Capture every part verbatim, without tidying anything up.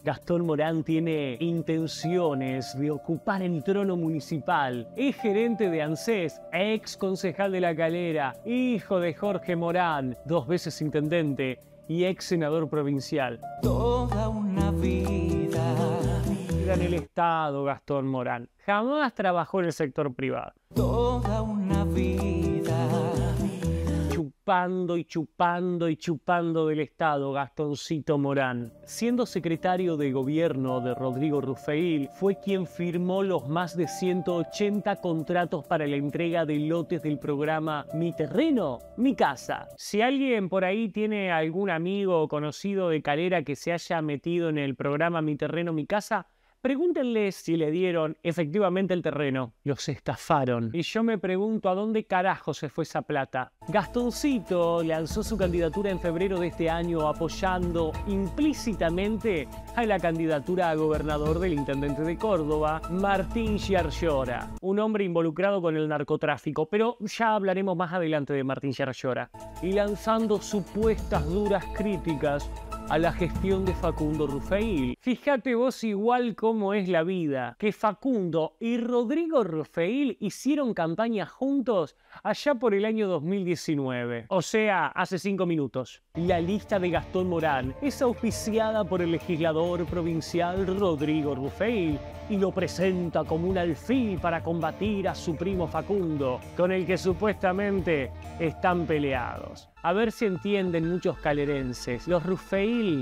Gastón Morán tiene intenciones de ocupar el trono municipal. Es gerente de ANSES, ex concejal de La Calera, hijo de Jorge Morán, dos veces intendente y ex senador provincial. Toda una vida. En el Estado, Gastón Morán. Jamás trabajó en el sector privado. Toda una vida. Chupando y chupando y chupando del Estado, Gastoncito Morán. Siendo secretario de gobierno de Rodrigo Rufeil, fue quien firmó los más de ciento ochenta contratos para la entrega de lotes del programa Mi Terreno, Mi Casa. Si alguien por ahí tiene algún amigo o conocido de Calera que se haya metido en el programa Mi Terreno, Mi Casa, pregúntenle si le dieron efectivamente el terreno. Los estafaron. Y yo me pregunto a dónde carajo se fue esa plata. Gastoncito lanzó su candidatura en febrero de este año apoyando implícitamente a la candidatura a gobernador del intendente de Córdoba, Martín Sciarciora, un hombre involucrado con el narcotráfico, pero ya hablaremos más adelante de Martín Sciarciora. Y lanzando supuestas duras críticas a la gestión de Facundo Rufeil. Fíjate vos igual cómo es la vida, que Facundo y Rodrigo Rufeil hicieron campaña juntos allá por el año dos mil diecinueve. O sea, hace cinco minutos. La lista de Gastón Morán es auspiciada por el legislador provincial Rodrigo Rufeil y lo presenta como un alfil para combatir a su primo Facundo, con el que supuestamente están peleados. A ver si entienden muchos calerenses, los Rufeil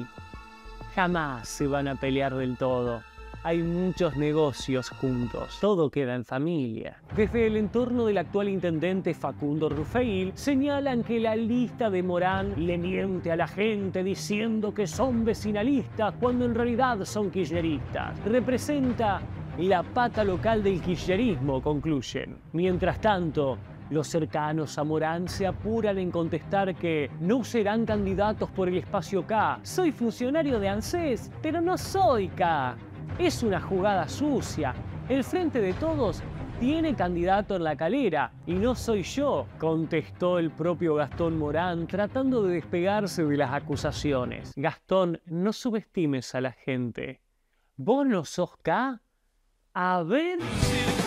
jamás se van a pelear del todo. Hay muchos negocios juntos, todo queda en familia. Desde el entorno del actual intendente Facundo Rufeil señalan que la lista de Morán le miente a la gente diciendo que son vecinalistas cuando en realidad son kirchneristas. Representa la pata local del kirchnerismo, concluyen. Mientras tanto, los cercanos a Morán se apuran en contestar que no serán candidatos por el espacio K. Soy funcionario de ANSES, pero no soy K. Es una jugada sucia. El Frente de Todos tiene candidato en La Calera y no soy yo, contestó el propio Gastón Morán tratando de despegarse de las acusaciones. Gastón, no subestimes a la gente. ¿Vos no sos K? A ver...